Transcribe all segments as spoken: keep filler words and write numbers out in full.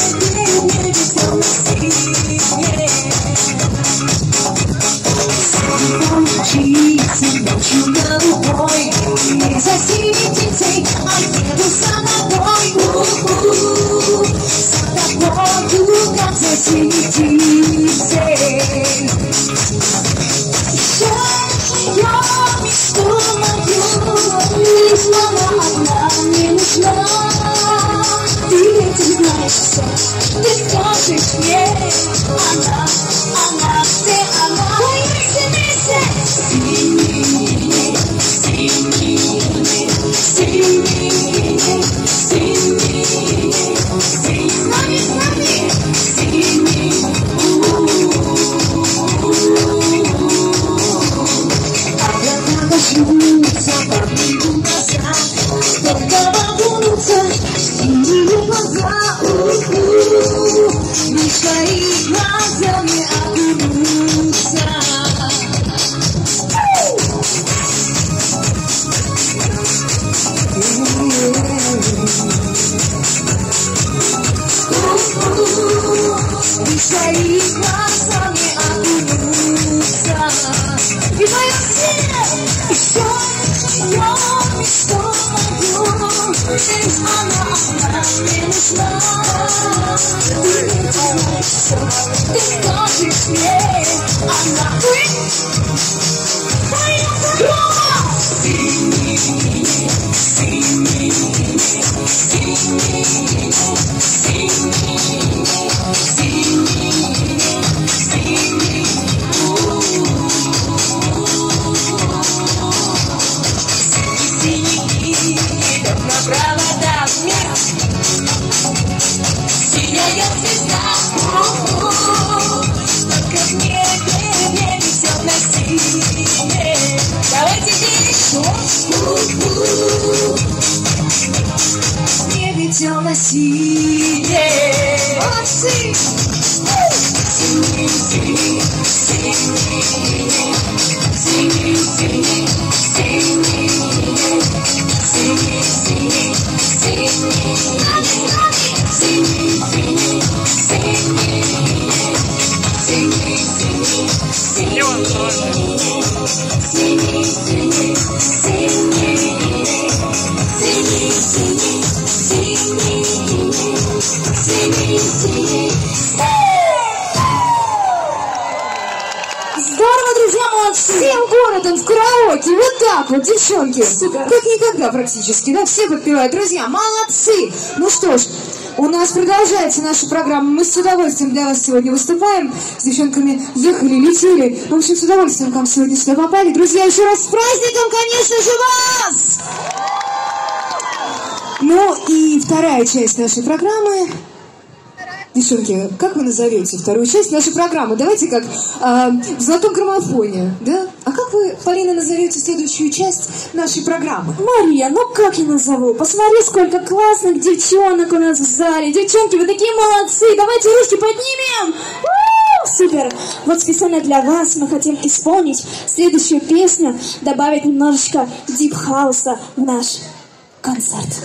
Учиться ночью голубой, не засилить детей, а еду за тобой. За тобою, как засилить детей. Я ее мечту мою, лишь мама одна мне нужна. Ты ведь знаешь все, ты скажешь мне, она, она, ты она. Свои глазами окунуться. И мое сердце еще ее мечту мою. Ведь она, она мне нужна. Ты ведь знаешь все, ты скажешь мне, она ты моя дорога. Ты мне, ты мне, ты мне, ты мне. На силе. Молодцы! Сини, сини, сини, сини, сини, сини, сини, сини, Здорово, друзья, мы всем городом в караоке. Вот так вот, девчонки. Супер. Как никогда практически, да, все подпевают. Друзья, молодцы. Ну что ж, у нас продолжается наша программа. Мы с удовольствием для вас сегодня выступаем. С девчонками ехали, летели. В общем, с удовольствием к вам сегодня сюда попали. Друзья, еще раз с праздником, конечно же, вас! Ну и вторая часть нашей программы. Девчонки, как вы назовете вторую часть нашей программы? Давайте как э, в золотом граммофоне, да? А как вы, Полина, назовете следующую часть нашей программы? Мария, ну как я назову? Посмотри, сколько классных девчонок у нас в зале. Девчонки, вы такие молодцы. Давайте ручки поднимем. У-у-у, супер. Вот специально для вас мы хотим исполнить следующую песню, добавить немножечко дип-хауса в наш концерт.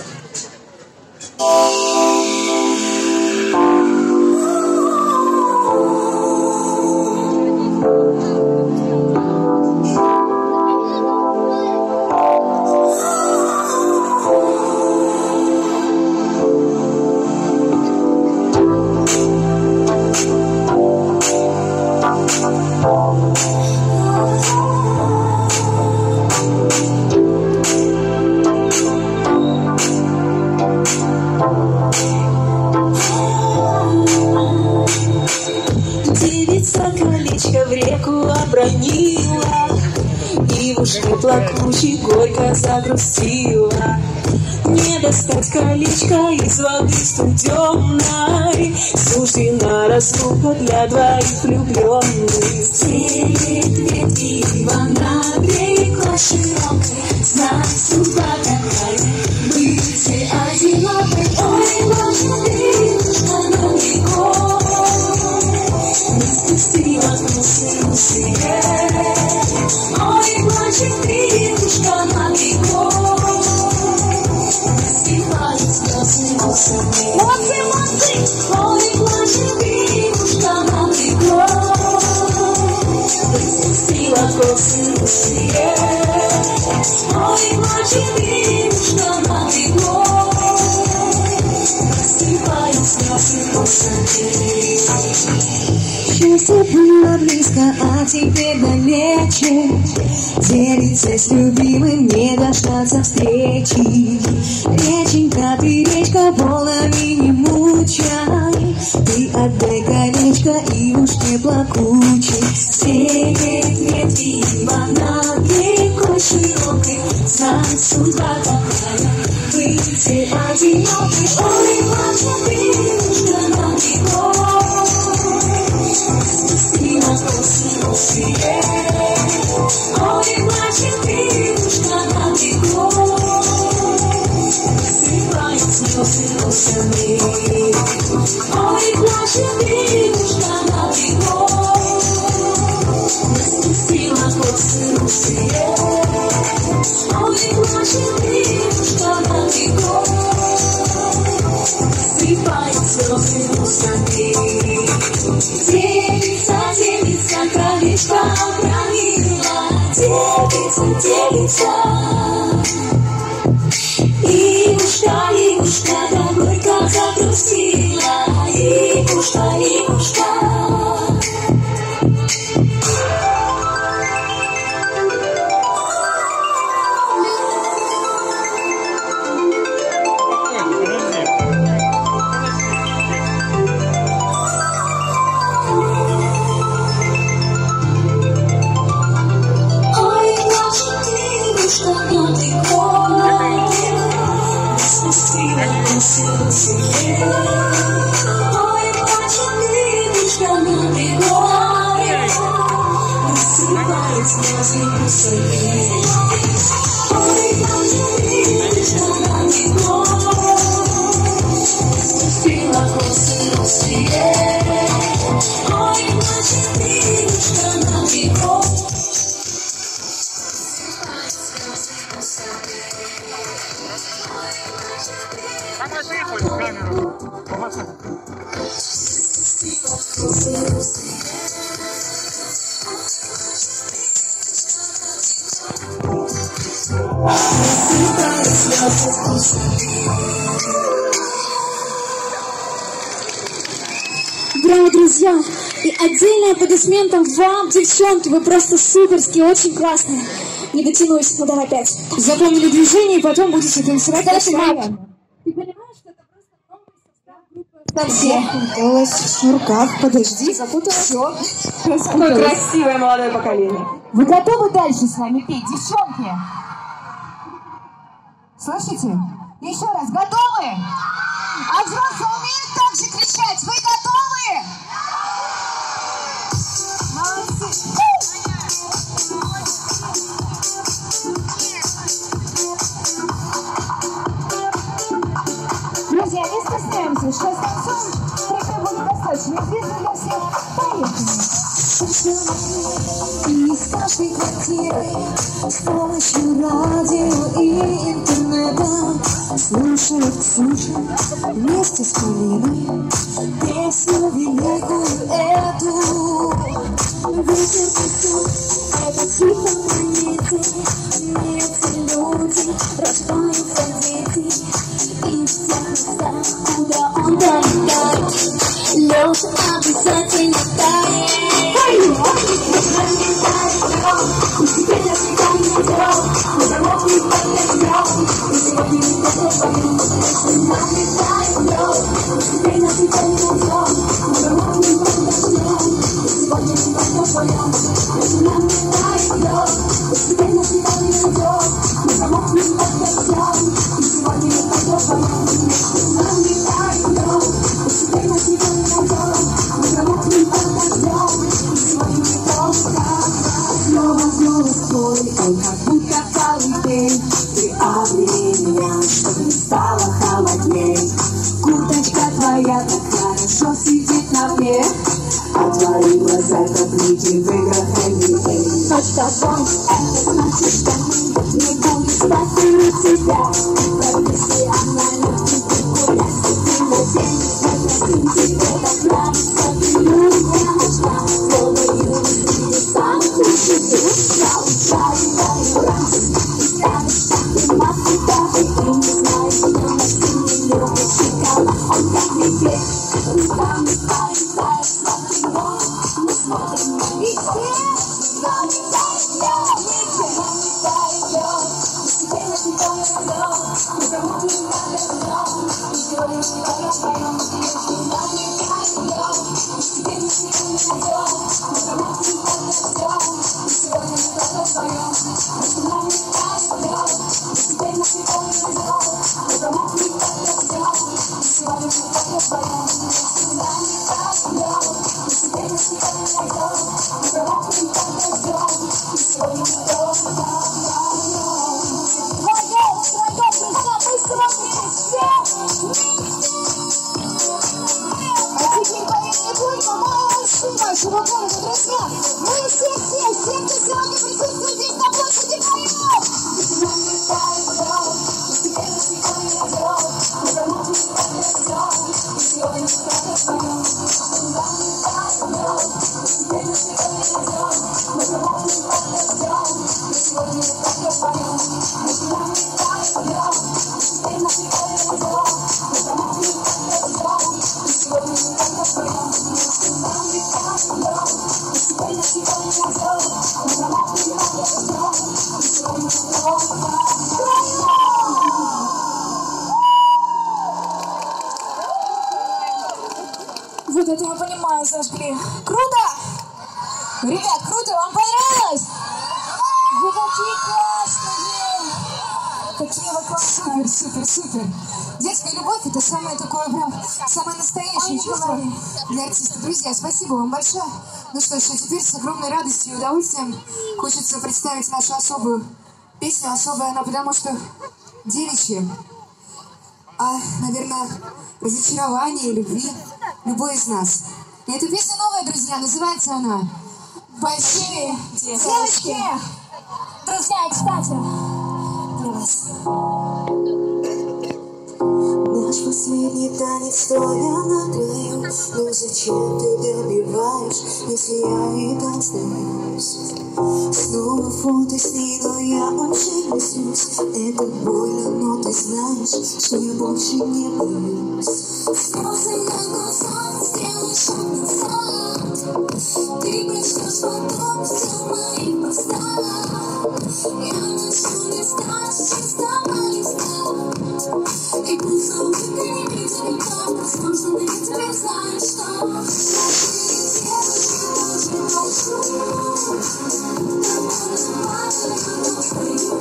Девица колечко в реку обронила, и в уши плакучей горько загрустила. Не достать колечко из воды студенной, суждена разлука для двоих влюбленных. Стелит ветви ива на берегу широкой, знак судьба такая, быть одинокой. Ой, Боже, ты нужна на берегу, не спустила носы усилия. Ой, Боже, ты нужна на берегу. Молодцы, молодцы! Счастье было близко, а теперь далече. Делиться с любимым, не дождаться встречи. Реченька, ты речка, волнами не мучай. Ты отдай колечко, и уж не плакучий. Сеет ветви, над рекой широкой. Знать судьба такая, быть одинокой. Ой, плачет девушка на бегу. Спустила косы русые. Ой, плачет девушка на бегу. Срывает слезы русами. Ой, плачет девушка на бегу. Спустила косы русые. Ой, плачет девушка на бегу. Срывает слезы русами. Девица, девица, кроличка обронила. Девица, девица. Ивушка, Ивушка, да горько загрустила. Ивушка, Ивушка. Ой, плачет девушка на бегу. Рассыпает слезы русами. Ой, плачет девушка на бегу. Спустила косы русые. Ой, плачет девушка на бегу. Помаши хоть в камеру. Помаши. Браво, друзья! И отдельные аплодисменты вам, девчонки, вы просто суперские, очень классные. Не дотянулись, ну давай опять. Запомнили движение, и потом будете танцевать. Дальше, Марк. Ты понимаешь, что это просто новый состав группы? Запуталась в шнурках. Подожди, запуталась. Все. Какое красивое молодое поколение. Вы готовы дальше с нами петь, девчонки? Слышите? Еще раз, готовы? А взрослые умеют так же кричать? Вы готовы? Молодцы! Друзья, не стесняемся, сейчас танцуем, трек будет достаточно известный для всех. Поехали! Из каждой квартиры с помощью радио и интернета слушает Ксюша вместе с Полиной песню великую эту. Ветер песок, это тихо планеты, эти люди, рождаются дети, и в тех местах, куда он долетает, лед обязательно тает. Ой, как будто колыбель, приобрели меня, чтобы не стало холодней. Курточка твоя так хорошо сидит на мне, а твои глаза как нити в играх эн би эй. Но с тобой это значит, что мы не будем спать и тебя. Профессионально ты гулять, ты на день, я тебе так нравится, ты меня нашла, словно юность, ты самый лучший друг. Нашего города, друзья, мы все, все, все, кто сегодня присутствует здесь на площади, Вот это я понимаю, зажгли. Круто! Ребят, круто, вам понравилось? Вы такие классные! Какие вы классные! Супер, супер, супер. Детская любовь — это самое такое, прям, самое настоящее чувство для артиста. Друзья, спасибо вам большое. Ну что ж, а теперь с огромной радостью и удовольствием хочется представить нашу особую песню. Особая она, потому что девичья. А, наверное, разочарование, любви любой из нас. И эта песня новая, друзья, называется она «Большие девочки». Друзья, кстати, для вас. Наш последний танец стоя на краю. Ну зачем ты добиваешь, если я и так сдаюсь? Снова фото с ней, но я очень беснусь. Это больно, но ты знаешь, что я больше не боюсь. Слезы на глазах, сделай шаг назад. Ты прочтешь потом все мои поста. Я ношу листа, чистого листа. И пусть улыбка не видели, как возможно, ты теперь знаешь, что большие девочки тоже молчу. Тобой падаю, стою.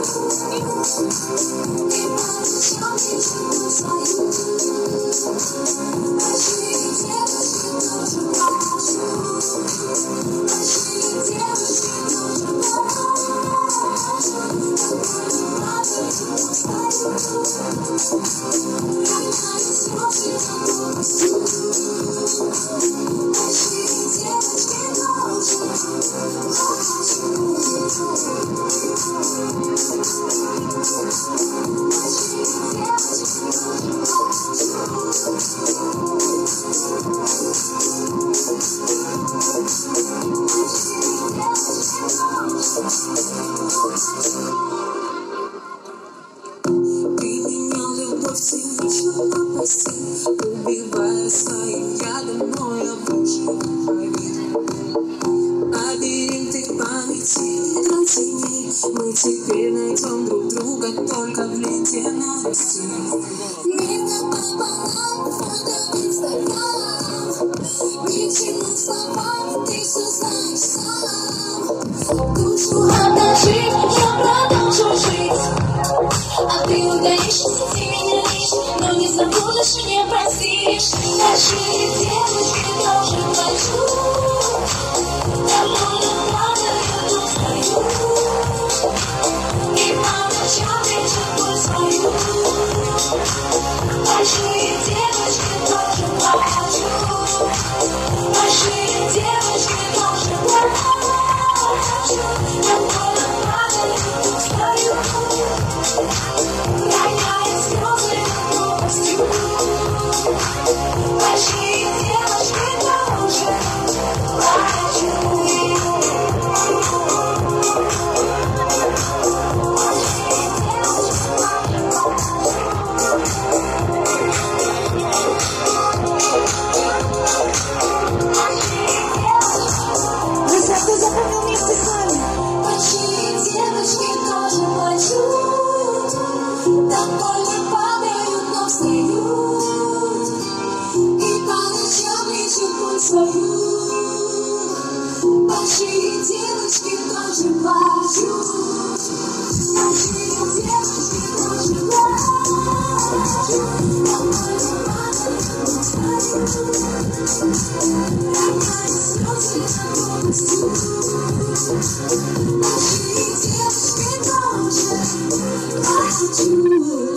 И получал мечту свою. Большие девочки тоже молчу. Большие девочки тоже молчу. Тобой падаю, стою. Убивая своим ядом, но я выживу, поверь. Лабиринты памяти от теней. Мы теперь найдем друг друга только в ледяности. Мир пополам, фото в Инстаграм. Ни к чему словами, ты все знаешь сам. Душу отдаши, я продолжу жить. А ты удаешься, ты меня лишь, но не забудешь и не простишь. Большие девочки тоже плачу. Довольно падаю, но стою. И по ночам вижу боль свою. Большие девочки тоже плачу. Большие девочки тоже плачу. Довольно падаю, но стою. Роняя слезы на новостью. Большие девочки свою. Большие девочки тоже плачут. Большие девочки тоже плачут. Роняют слезы на полностью. Большие девочки тоже плачут.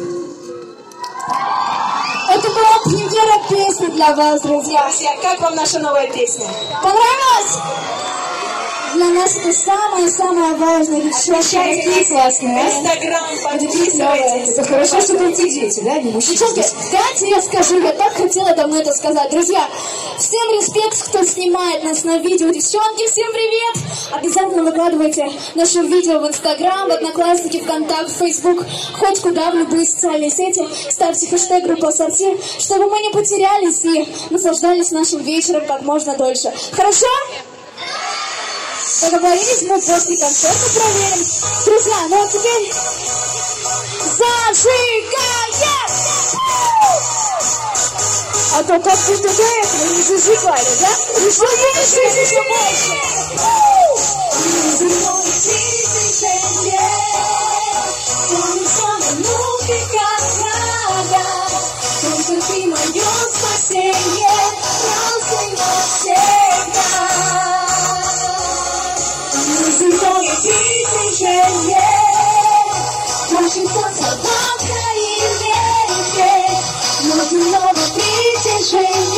Это была премьера песни для вас, друзья. Друзья, как вам наша новая песня? Понравилось? Для нас это самое-самое важное. Девчонки, Какие классные, а? Инстаграм, подписывайтесь. Это хорошо, что там те дети, да, не мужчины. Девчонки, дайте я скажу, я так хотела давно это сказать. Друзья, всем респект, кто снимает нас на видео. Девчонки, всем привет! Обязательно выкладывайте наше видео в Инстаграм, в Одноклассники, ВКонтакт, Фейсбук, хоть куда, в любые социальные сети. Ставьте хэштег группа Ассорти, чтобы мы не потерялись и наслаждались нашим вечером как можно дольше. Хорошо? Договорились, мы после концерта проверим. Друзья, ну а теперь зажигаем! А то как будто до этого не зажигали, да? И что больше, еще больше! Зимой тысячелетия, солнце минуты как рада. Только ты мое спасение, раз и навсегда. Зимой тысячелетия, наши солнца в Украине, но снова притяжение.